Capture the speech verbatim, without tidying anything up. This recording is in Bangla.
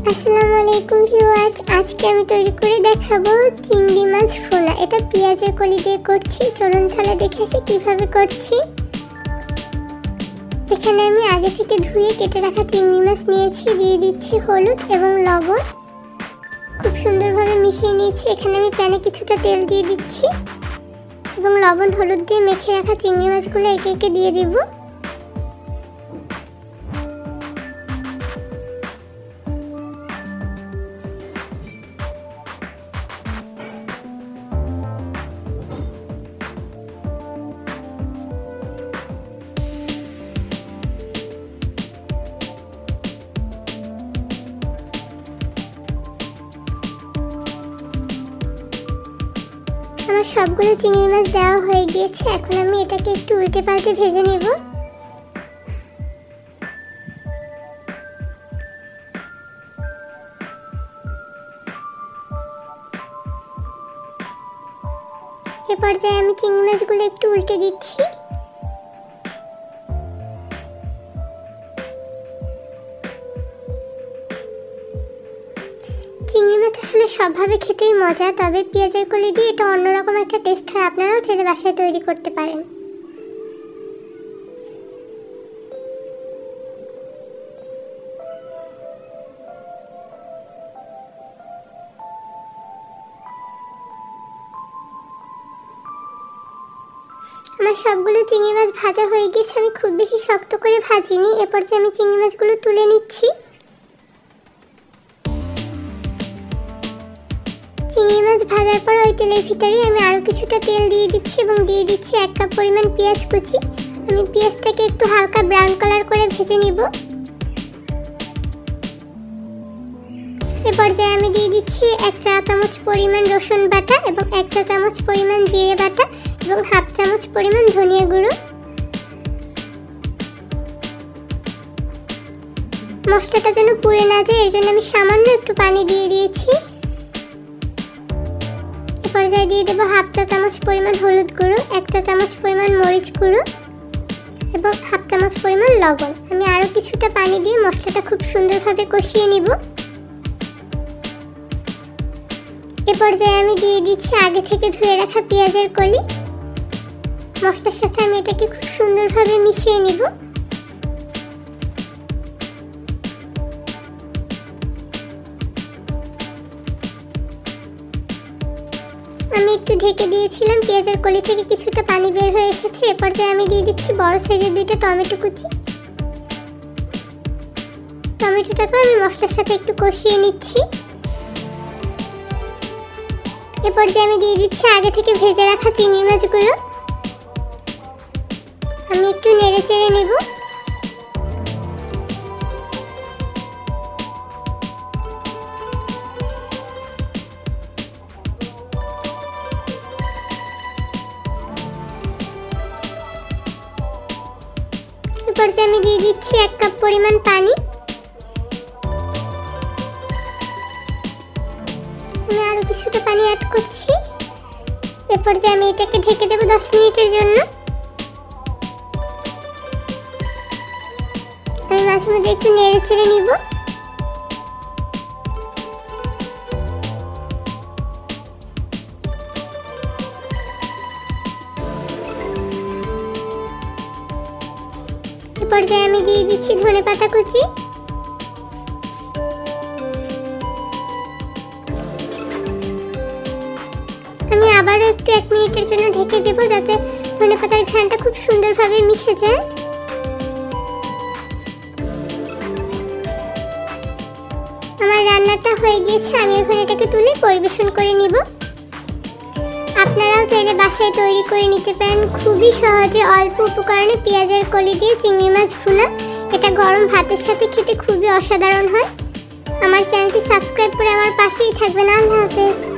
আসসালামু আলাইকুম ভিউয়ার্স, আজকে আমি তৈরি করে দেখাবো চিংড়ি মাছ ভুনা। এটা পেঁয়াজের কলি দিয়ে করছি। চলুন তাহলে দেখে আসি কিভাবে করছি। এখানে আমি আগে থেকে ধুয়ে কেটে রাখা চিংড়ি মাছ নিয়েছি, দিয়ে দিচ্ছি হলুদ এবং লবণ। খুব সুন্দরভাবে মিশিয়ে নিয়েছি। এখানে আমি প্যানে কিছুটা তেল দিয়ে দিচ্ছি এবং লবণ হলুদ দিয়ে মেখে রাখা চিংড়ি মাছগুলো একে একে দিয়ে দিব। আমার সবগুলো চিংড়ি মাছ দেওয়া হয়ে গিয়েছে। এখন আমি এটাকে একটু উল্টে পাল্টে ভেজে নেব। এ পর্যায়ে আমি চিংড়ি মাছগুলো একটু উল্টে দিচ্ছি। চিংড়ি মাছ আসলে সবভাবে খেতেই মজা, তবে পেঁয়াজের কলি দিয়ে এটা অন্যরকম একটা টেস্ট হয়। আপনারাও চাইলে বাসায় তৈরি করতে পারেন। আমার সবগুলো চিংড়ি মাছ ভাজা হয়ে গেছে। আমি খুব বেশি শক্ত করে ভাজিনি। এরপর যে আমি চিংড়ি মাছগুলো তুলে নিচ্ছি। চিংড়ি মাছ ভাজার পর ওই তেলের ভিতরে আমি আরও কিছুটা তেল দিয়ে দিচ্ছি এবং দিয়ে দিচ্ছি এক কাপ পরিমাণ পেঁয়াজ কুচি। আমি পেঁয়াজটাকে একটু হালকা ব্রাউন কালার করে ভেজে নিব। এ পর্যায়ে আমি দিয়ে দিচ্ছি এক চা চামচ পরিমাণ রসুন বাটা এবং এক চা চামচ পরিমাণ জিরে বাটা এবং হাফ চামচ পরিমাণ ধনিয়া গুঁড়ো। মশলাটা যেন পুড়ে না যায়, এর জন্য আমি সামান্য একটু পানি দিয়ে দিয়েছি। পর্যায়ে দিয়ে দেবো হাফ চা চামচ পরিমাণ হলুদ গুঁড়ো, এক চা চামচ পরিমাণ মরিচ গুঁড়ো এবং হাফ চামচ পরিমাণ লবণ। আমি আরও কিছুটা পানি দিয়ে মশলাটা খুব সুন্দরভাবে কষিয়ে নিব। এ পর্যায়ে আমি দিয়ে দিচ্ছি আগে থেকে ধুয়ে রাখা পেঁয়াজের কলি। মশলার সাথে আমি এটাকে খুব সুন্দরভাবে মিশিয়ে নিব। আমি একটু ঢেকে দিয়েছিলাম, পেঁয়াজের কলি থেকে কিছুটা পানি বের হয়ে এসেছে। এ পর্যায়ে আমি দিয়ে দিচ্ছি বড় সাইজের দুইটা টমেটো কুচি। টমেটোটাকে আমি মশলার সাথে একটু কষিয়ে নিচ্ছি। এ পর্যায়ে আমি দিয়ে দিচ্ছি আগে থেকে ভেজে রাখা চিংড়ি মাছগুলো। আমি একটু নেড়ে চেড়ে নেব। পর্যায়ে আমি দিয়ে দিচ্ছি এক কাপ পরিমাণ পানি। আমি আরো কিছুটা পানি অ্যাড করছি। এ পর্যায়ে আমি এটাকে ঢেকে দেবো দশ মিনিটের জন্য। আমি মাঝে মধ্যে একটু নেড়ে চেড়ে নিব। পর্যায়ে আমি দিয়ে দিচ্ছি ধনেপাতা কুচি। আমি আবারও একটু এক মিনিটের জন্য ঢেকে দেব, যাতে ধনেপাতার ঘ্রাণটা খুব সুন্দরভাবে মিশে যায়। আমার রান্নাটা হয়ে গিয়েছে। আমি এখন এটাকে তুলে পরিবেশন করে নিব। আপনারাও চাইলে বাসায় তৈরি করে নিতে পারেন। খুবই সহজে অল্প উপকরণে পেঁয়াজের কলি দিয়ে চিংড়ি মাছ ভুনা। এটা গরম ভাতের সাথে খেতে খুবই অসাধারণ হয়। আমার চ্যানেলটি সাবস্ক্রাইব করে আমার পাশেই থাকবেন। আল্লাহ হাফেজ।